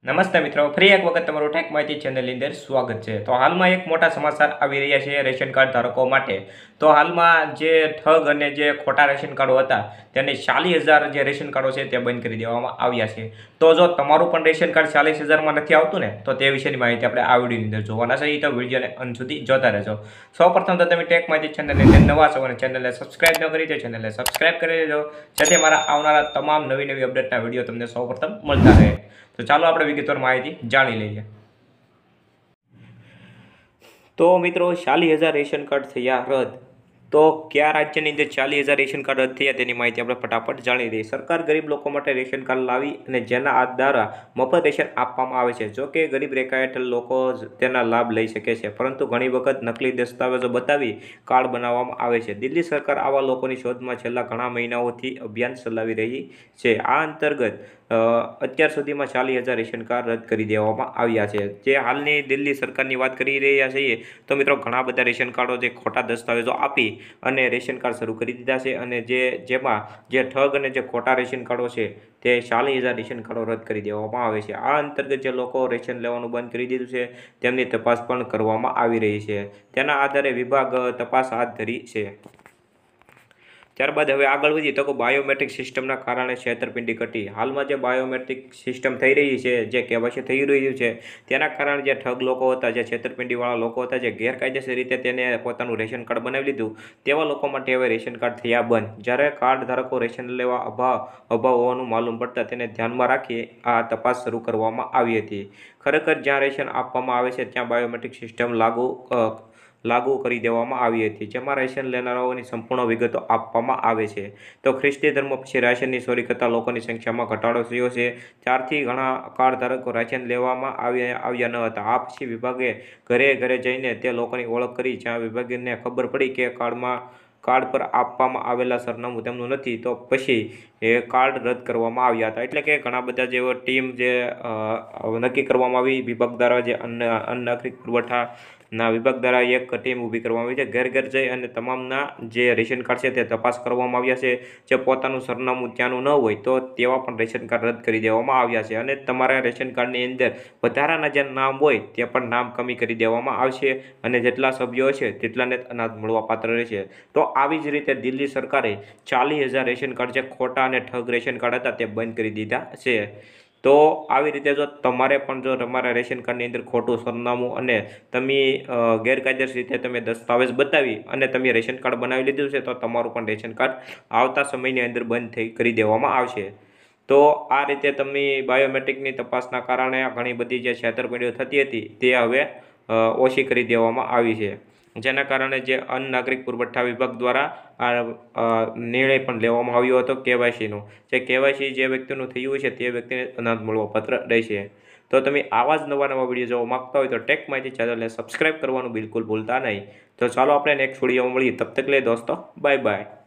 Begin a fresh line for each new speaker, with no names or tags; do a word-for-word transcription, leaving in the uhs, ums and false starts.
નમસ્તે મિત્રો, ફરી એક વખત તમારું ટેક માહિતી ચેનલની અંદર સ્વાગત છે। તો હાલમાં એક મોટા સમાચાર આવી રહ્યા છે રેશન કાર્ડ ધારકો માટે। તો હાલમાં જે ઠગ અને જે ખોટા રેશન કાર્ડો હતા તેને ચાલીસ હજાર જે રેશન કાર્ડો છે તે બંધ કરી દેવામાં આવ્યા છે। તો જો તમારું પણ રેશન કાર્ડ ચાલીસ હજારમાં નથી આવતું ને તો તે વિશેની માહિતી આપણે આ વિડીયોની અંદર જોવાના છે। તો વિડીયોને અંત સુધી જોતા રહેજો। સૌપ્રથમ તો તમે ટેક માહિતી ચેનલની અંદર નવા છો અને ચેનલને સબસ્ક્રાઇબ ન કરી તો ચેનલને સબસ્ક્રાઇબ કરી દેજો, જેથી મારા આવનારા તમામ નવી નવી અપડેટના વિડીયો તમને સૌપ્રથમ મળતા રહે। તો ચાલો આપણે વિગતવાર માહિતી જાણી લઈએ। તો મિત્રો, ચાલીસ હજાર રેશન કાર્ડ થયા રદ। તો કયા રાજ્યની અંદર ચાલીસ હજાર રેશન કાર્ડ રદ થયા તેની માહિતી આપણે ફટાફટ જાણી લઈએ। સરકાર ગરીબ લોકો માટે રેશન કાર્ડ લાવી અને જેના આ દ્વારા મફત રેશન આપવામાં આવે છે। જો કે ગરીબ રેખા હેઠળ લોકો તેના લાભ લઈ શકે છે, પરંતુ ઘણી વખત નકલી દસ્તાવેજો બતાવી કાર્ડ બનાવવામાં આવે છે। દિલ્હી સરકાર આવા લોકોની શોધમાં છેલ્લા ઘણા મહિનાઓથી અભિયાન ચલાવી રહી છે। આ અંતર્ગત અત્યાર સુધીમાં ચાલીસ હજાર રેશન કાર્ડ રદ કરી દેવામાં આવ્યા છે। જે હાલની દિલ્હી સરકારની વાત કરી રહ્યા છીએ તો મિત્રો, ઘણા બધા રેશન કાર્ડો જે ખોટા દસ્તાવેજો આપી અને રેશન કાર્ડ શરૂ કરી દીધા છે, અને જે જેમાં જે ઠગ અને જે ખોટા રેશન કાર્ડો છે તે ચાલીસ હજાર રેશન કાર્ડો રદ કરી દેવામાં આવે છે। આ અંતર્ગત જે લોકો રેશન લેવાનું બંધ કરી દીધું છે તેમની તપાસ પણ કરવામાં આવી રહી છે। તેના આધારે વિભાગ તપાસ હાથ ધરી છે। ત્યારબાદ હવે આગળ વધીએ તો બાયોમેટ્રિક સિસ્ટમના કારણે છેતરપિંડી ઘટી। હાલમાં જે બાયોમેટ્રિક સિસ્ટમ થઈ રહી છે, જે કેવાયસી થઈ રહ્યું છે, તેના કારણે જે ઠગ લોકો હતા, જે છેતરપિંડીવાળા લોકો હતા, જે ગેરકાયદેસર રીતે તેને પોતાનું રેશન કાર્ડ બનાવી લીધું, તેવા લોકો માટે હવે રેશન કાર્ડ થયા બંધ। જ્યારે કાર્ડ ધારકો રેશન લેવા અભાવ અભાવ હોવાનું માલુમ પડતા તેને ધ્યાનમાં રાખી આ તપાસ શરૂ કરવામાં આવી હતી। ખરેખર જ્યાં રેશન આપવામાં આવે છે ત્યાં બાયોમેટ્રિક સિસ્ટમ લાગુ લાગુ કરી દેવામાં આવી હતી, જેમાં રેશન લેનારાઓની સંપૂર્ણ વિગતો આપવામાં આવે છે। તો ખ્રિસ્તી ધર્મ પછી રાશનની ચોરી કરતા લોકોની સંખ્યામાં ઘટાડો થયો છે। ત્યારથી ઘણા કાર્ડ ધારકો રાશન લેવામાં આવ્યા આવ્યા ન હતા। આ પછી વિભાગે ઘરે ઘરે જઈને તે લોકોની ઓળખ કરી। જ્યાં વિભાગને ખબર પડી કે કાર્ડમાં કાર્ડ પર આપવામાં આવેલા સરનામું તેમનું નથી, તો પછી એ કાર્ડ રદ કરવામાં આવ્યા હતા। એટલે કે ઘણા બધા જેવો ટીમ જે નક્કી કરવામાં આવી વિભાગ દ્વારા, જે અન્ન અન્ન નાગરિક પુરવઠા ના વિભાગ દ્વારા એક ટીમ ઊભી કરવામાં આવી છે। ઘર ઘર જઈ અને તમામના જે રેશન કાર્ડ છે તે તપાસ કરવામાં આવ્યા છે। જે પોતાનું સરનામું ત્યાંનું ન હોય તો તેવા પણ રેશન કાર્ડ રદ કરી દેવામાં આવ્યા છે, અને તમારા રેશન કાર્ડની અંદર વધારાના જે નામ હોય તે પણ નામ કમી કરી દેવામાં આવશે, અને જેટલા સભ્યો છે તેટલાને અનાજ મળવા પાત્ર રહેશે। તો આવી જ રીતે દિલ્હી સરકારે ચાલીસ હજાર રેશન કાર્ડ જે ખોટા અને ઠગ રેશન કાર્ડ હતા તે બંધ કરી દીધા છે। તો આવી રીતે જો તમારે પણ જો તમારા રેશન કાર્ડની અંદર ખોટું સરનામું અને તમે ગેરકાયદેસર રીતે તમે દસ્તાવેજ બતાવી અને તમે રેશન કાર્ડ બનાવી લીધું છે, તો તમારું પણ રેશન કાર્ડ આવતા સમયની અંદર બંધ થઈ કરી દેવામાં આવશે। તો આ રીતે તમે બાયોમેટ્રિકની તપાસના કારણે ઘણી બધી જે છેતરપિંડીઓ થતી હતી તે હવે ઓછી કરી દેવામાં આવી છે, જેના કારણે જે અન્ન નાગરિક પુરવઠા વિભાગ દ્વારા આ નિર્ણય પણ લેવામાં આવ્યો હતો કેવાયસીનો। જે કેવાયસી જે વ્યક્તિનું થયું છે તે વ્યક્તિને અનાજ મળવા પાત્ર રહેશે। તો તમે આવા જ નવા નવા વિડીયો જોવા માંગતા હોય તો ટેક માહિતી ચેનલને સબસ્ક્રાઇબ કરવાનું બિલકુલ ભૂલતા નહીં। તો ચાલો આપણે નેક્સ્ટ વિડીયોમાં મળીએ, તબ તક લે દોસ્તો, બાય બાય।